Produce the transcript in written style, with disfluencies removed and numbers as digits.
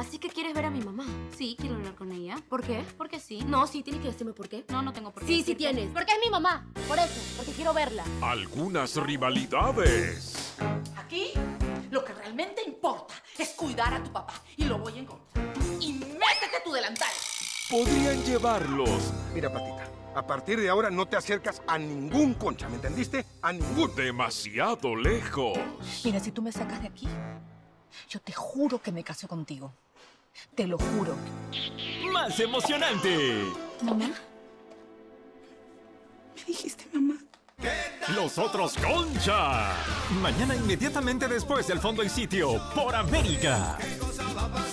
Así que quieres ver a mi mamá. Sí, quiero hablar con ella. ¿Por qué? Porque sí. No, sí, tienes que decirme por qué. No, no tengo por qué. Sí, sí decirte. tienes. Porque es mi mamá. Por eso, porque quiero verla. Algunas rivalidades. Aquí lo que realmente importa es cuidar a tu papá. Y lo voy a encontrar. Y métete tu delantal. Podrían llevarlos Mira, Patita, a partir de ahora no te acercas a ningún Concha, ¿me entendiste? A ningún. demasiado lejos. Mira, si tú me sacas de aquí, yo te juro que me caso contigo. Te lo juro. ¡Más emocionante! ¿Mamá? ¿Me dijiste mamá? Los otros Concha. Mañana inmediatamente después del Fondo y Sitio por América.